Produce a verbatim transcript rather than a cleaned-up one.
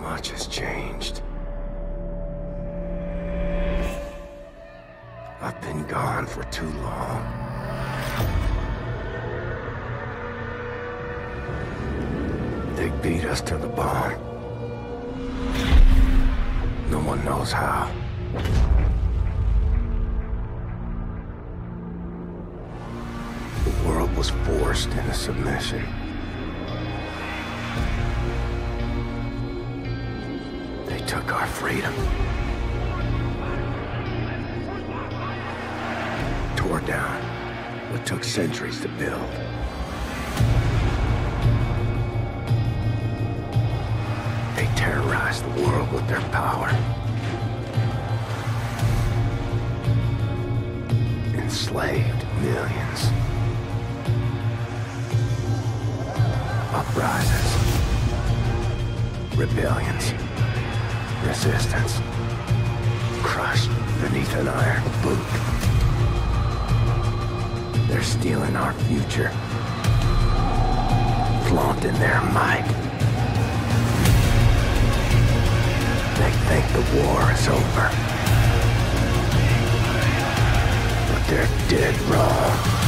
much has changed. I've been gone for too long. They beat us to the bone. No one knows how. The world was forced into submission. They took our freedom. Tore down what took centuries to build. They terrorized the world with their power. Enslaved millions. Uprisings. Rebellions. Resistance. Crushed beneath an iron boot. They're stealing our future. Flaunting their might. They think the war is over. But they're dead wrong.